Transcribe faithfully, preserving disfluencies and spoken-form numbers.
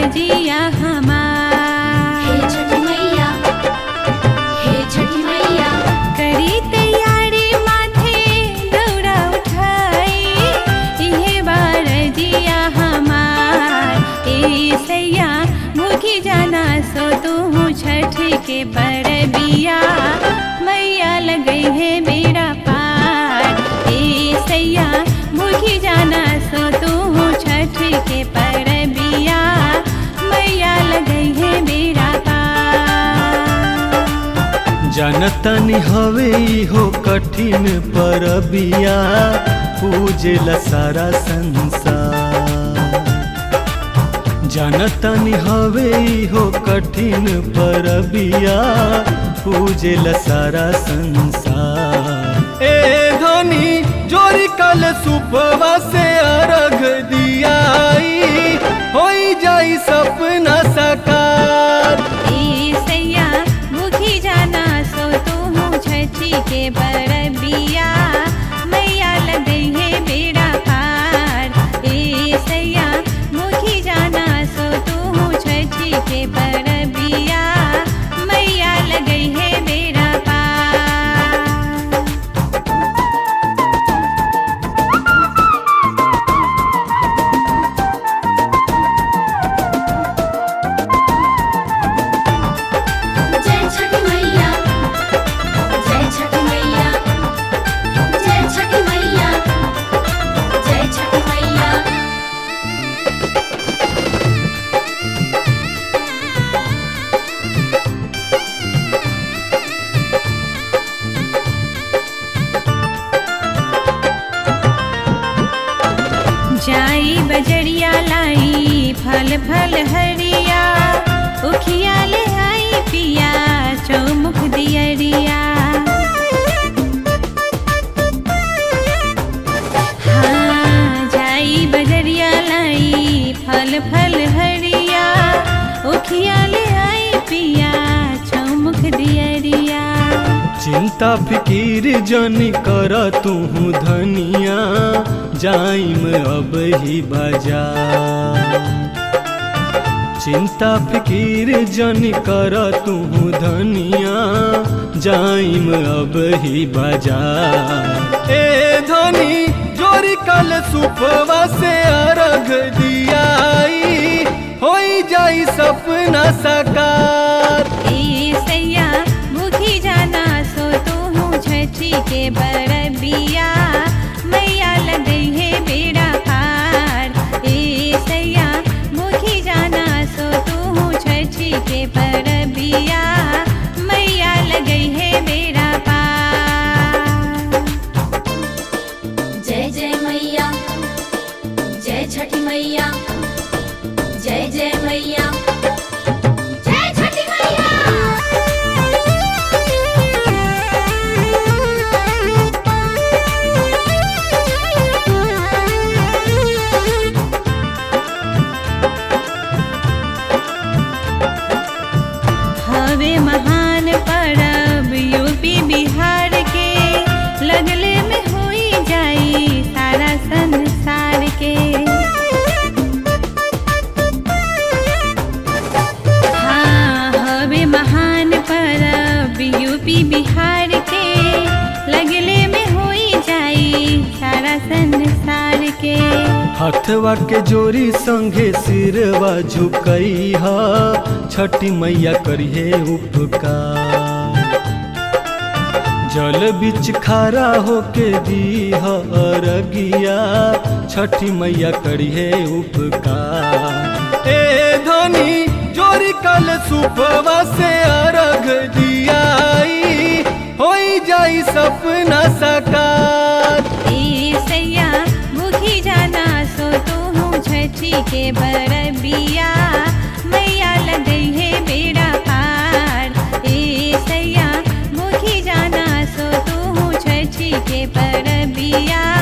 रजिया हमार। हे छठी मैया, हे छठी मैया, करी तैयारी माथे दौड़ा उठाई, इहे रजिया हमार। ए सैया भूखी जाना सो तू छठ के परबिया, मैया लगई है बेड़ा पार। ए सैया भूखी जाना सो तू छठ के परबिया, मैया लगई है बेड़ा पार। जनतनी हवे हो कठिन परबिया, पूजेला सारा संसार। जनतनी हवे हो कठिन परबिया, पूजेला सारा संसार। ए धनी जोरी कल सुबह से अर्घ दियाई, होई जाई सपना साकार। ए सैया भूखी जाना सो तू छठी के परबिया, मैया लगई है बेड़ा पार। ए सैया भूखी जाना सो तू छठी के परबिया, मैया लगई है बेड़ा पार। जय छठी मैया, जय छठी मैया, जय छठी मैया, जय छठी मैया। जाई बजरिया लाई फल फल हरिया, उखिया ले आई पिया चौमुख दियरिया। हाँ जाई बजरिया लाई फल फल हरिया, उखिया ले आई पिया चौमुख दियरिया। चिंता फिकीर जनी कर तू धनिया, जाइम अब ही बाजार। चिंता फिकीर जनी कर तू धनिया, जाइम अब ही बाजार। ए धनी जोरी कल सुबह से अर्घ दियाई, होई जाई सपना साकार। ए सैया भूखी जाना सो तू छठी के परबिया, मैया लगई है बेड़ा पार। ए सैया भूखी जाना सो तू छठी के परबिया, मैया लगई है बेड़ा पार। जय जय मैया, जय छठी मैया, जय जय मैया, जय छठी मैया। हवे महान परब यूपी बिहार के, लगले में हुई जाई सारा संसार के। हाँ हवे महान परब यूपी बिहार के, लगले में हुई जाई सारा संसार के। हथवा के जोरी संगे सिरवा झुकई हा, छठी मैया करिए उपकार। जल बिच खारा होके दीह अरगिया, छठी मैया करिए उपकार। ए धनी जोरी कल सुबह से अर्घ दियाई, होई जाई सपना साकार। ए सैया भूखी जाना सो तू छठी के परबिया, मैया लगई है बेड़ा पार। ए सैया भूखी जाना सो तू छठी के परबिया,